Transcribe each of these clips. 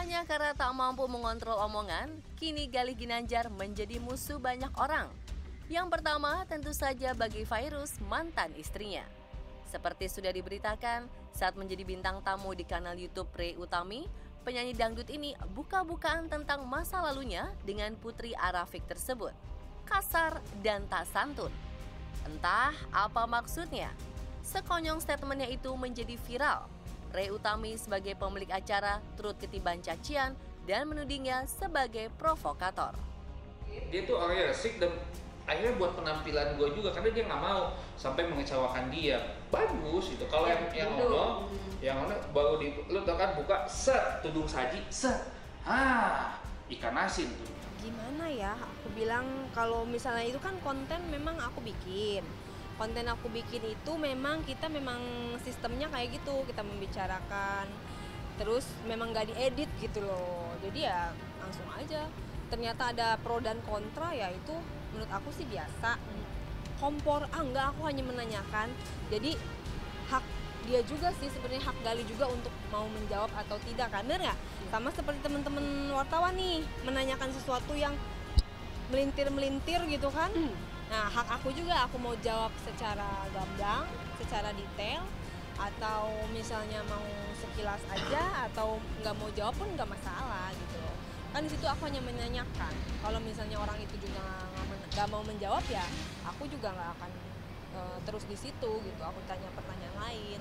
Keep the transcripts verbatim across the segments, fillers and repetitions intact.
Hanya karena tak mampu mengontrol omongan, kini Galih Ginanjar menjadi musuh banyak orang. Yang pertama tentu saja bagi Fairuz, mantan istrinya. Seperti sudah diberitakan, saat menjadi bintang tamu di kanal YouTube Rey Utami, penyanyi dangdut ini buka-bukaan tentang masa lalunya dengan putri Arafik tersebut. Kasar dan tak santun. Entah apa maksudnya. Sekonyong statementnya itu menjadi viral. Rey Utami sebagai pemilik acara turut ketiban cacian dan menudingnya sebagai provokator. Dia tuh orangnya resik dan akhirnya buat penampilan gue juga karena dia nggak mau sampai mengecewakan dia. Bagus itu. Kalau yang yang ngomong, yang mana baru di lu tau kan buka set tudung saji set, ah ikan asin tuh. Gimana ya? Aku bilang kalau misalnya itu kan konten memang aku bikin. Konten aku bikin itu memang kita memang sistemnya kayak gitu, kita membicarakan, terus memang gak diedit gitu loh. Jadi ya langsung aja. Ternyata ada pro dan kontra, ya itu menurut aku sih biasa. Kompor, ah enggak, aku hanya menanyakan. Jadi hak dia juga sih sebenarnya, hak Gali juga untuk mau menjawab atau tidak, kan bener nggak? Sama seperti teman-teman wartawan nih menanyakan sesuatu yang melintir-melintir gitu kan. Hmm. Nah, hak aku juga, aku mau jawab secara gamblang, secara detail, atau misalnya mau sekilas aja, atau nggak mau jawab pun nggak masalah gitu loh. Kan di situ aku hanya menanyakan. Kalau misalnya orang itu juga nggak mau menjawab, ya aku juga nggak akan uh, terus di situ gitu. Aku tanya pertanyaan lain.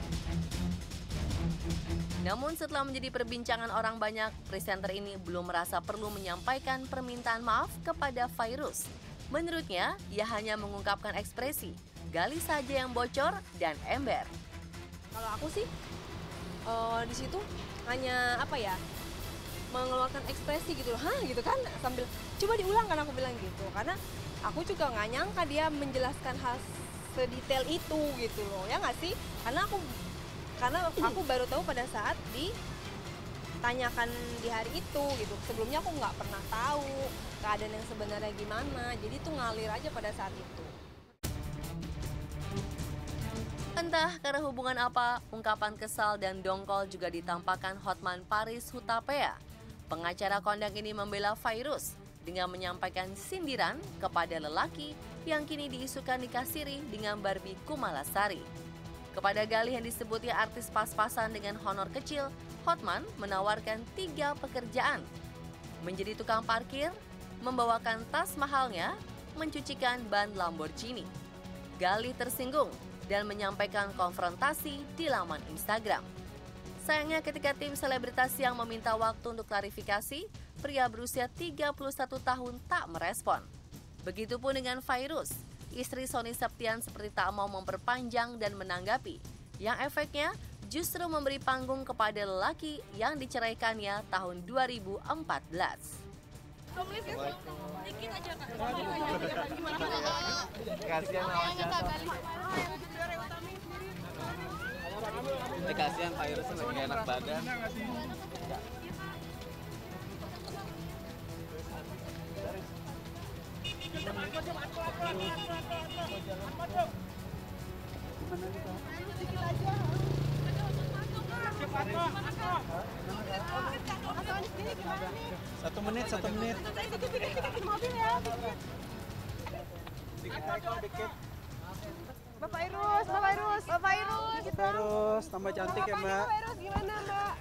Namun setelah menjadi perbincangan orang banyak, presenter ini belum merasa perlu menyampaikan permintaan maaf kepada Fairuz. Menurutnya, ia hanya mengungkapkan ekspresi, Gali saja yang bocor dan ember. Kalau aku sih, uh, di situ hanya apa ya, mengeluarkan ekspresi gitu loh, hah gitu kan, sambil coba diulang kan aku bilang gitu. Karena aku juga nggak nyangka dia menjelaskan hal sedetail itu gitu loh, ya nggak sih? Karena aku, karena aku baru tahu pada saat di tanyakan di hari itu gitu. Sebelumnya aku nggak pernah tahu keadaan yang sebenarnya gimana, jadi itu ngalir aja pada saat itu. Entah karena hubungan apa, ungkapan kesal dan dongkol juga ditampakkan Hotman Paris Hutapea. Pengacara kondang ini membela Fairuz dengan menyampaikan sindiran kepada lelaki yang kini diisukan nikah siri dengan Barbie Kumalasari. Kepada Galih yang disebutnya artis pas-pasan dengan honor kecil, Hotman menawarkan tiga pekerjaan. Menjadi tukang parkir, membawakan tas mahalnya, mencucikan ban Lamborghini. Galih tersinggung dan menyampaikan konfrontasi di laman Instagram. Sayangnya ketika tim selebritas yang meminta waktu untuk klarifikasi, pria berusia tiga puluh satu tahun tak merespon. Begitupun dengan Fairuz, istri Sony Septian seperti tak mau memperpanjang dan menanggapi, yang efeknya justru memberi panggung kepada lelaki yang diceraikannya tahun dua ribu empat belas. Dikit aja Kak. Kasihan awalnya Eh kasihan Fairuz lagi gak enak badan. Satu menit, satu menit. Bapak Fairuz, Bapak Fairuz, Bapak Fairuz. Bapak Fairuz, tambah cantik ya Mbak. Fairuz gimana Mbak?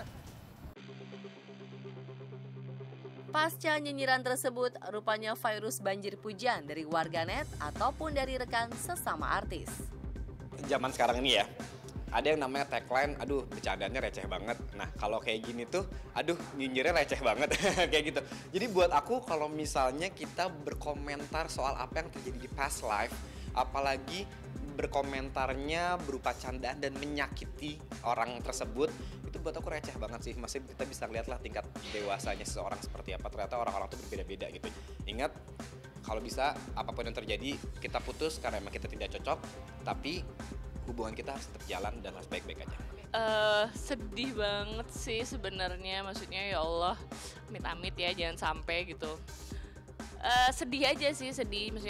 Pasca nyinyiran tersebut, rupanya Fairuz banjir pujian dari warganet ataupun dari rekan sesama artis. Zaman sekarang ini ya, ada yang namanya tagline, aduh bercandanya receh banget. Nah kalau kayak gini tuh, aduh nyinyirnya receh banget, kayak gitu. Jadi buat aku kalau misalnya kita berkomentar soal apa yang terjadi di past life, apalagi berkomentarnya berupa candaan dan menyakiti orang tersebut, itu buat aku receh banget sih. Masih kita bisa lihatlah tingkat dewasanya seseorang seperti apa. Ternyata orang-orang tuh berbeda-beda gitu. Ingat, kalau bisa apapun yang terjadi kita putus karena emang kita tidak cocok, tapi hubungan kita harus tetap jalan dan harus baik-baik aja. Uh, sedih banget sih sebenarnya, maksudnya ya Allah, amit-amit ya jangan sampai gitu. Uh, sedih aja sih, sedih, maksudnya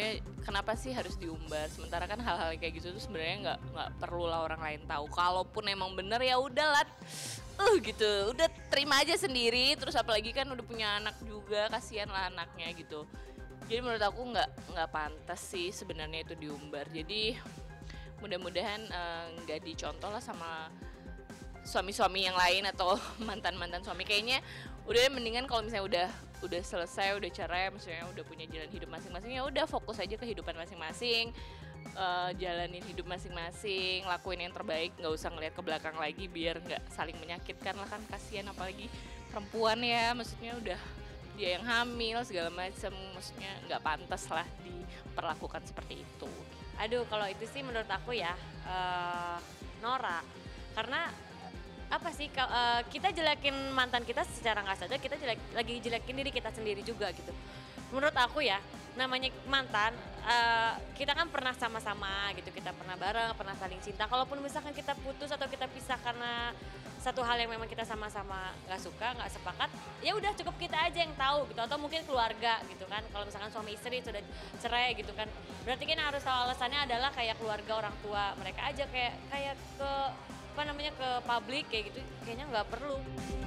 kenapa sih harus diumbar? Sementara kan hal-hal kayak gitu tuh sebenarnya nggak nggak perlu lah orang lain tahu. Kalaupun emang bener ya udahlah, uh gitu, udah terima aja sendiri. Terus apalagi kan udah punya anak juga, kasihan lah anaknya gitu. Jadi menurut aku nggak nggak pantas sih sebenarnya itu diumbar. Jadi mudah-mudahan nggak uh, dicontoh lah sama suami-suami yang lain atau mantan-mantan suami. Kayaknya udah mendingan kalau misalnya udah udah selesai, udah cerai, maksudnya udah punya jalan hidup masing-masing, ya udah fokus aja kehidupan masing-masing, uh, jalanin hidup masing-masing, lakuin yang terbaik, nggak usah ngeliat ke belakang lagi biar nggak saling menyakitkan lah, kan kasihan apalagi perempuan ya, maksudnya udah dia yang hamil segala macam, maksudnya nggak pantas lah diperlakukan seperti itu. Aduh, kalau itu sih menurut aku ya uh, Nora, karena apa sih uh, kita jelekin mantan kita secara nggak sadar, kita jelek, lagi jelekin diri kita sendiri juga gitu. Menurut aku ya, namanya mantan, uh, kita kan pernah sama-sama gitu, kita pernah bareng, pernah saling cinta. Kalaupun misalkan kita putus atau kita pisah karena satu hal yang memang kita sama-sama nggak suka, nggak sepakat, ya udah cukup kita aja yang tahu gitu, atau mungkin keluarga gitu kan. Kalau misalkan suami istri sudah cerai gitu kan, berarti kan harus tahu alasannya adalah kayak keluarga, orang tua mereka aja, kayak kayak ke apa namanya ke publik kayak gitu, kayaknya nggak perlu.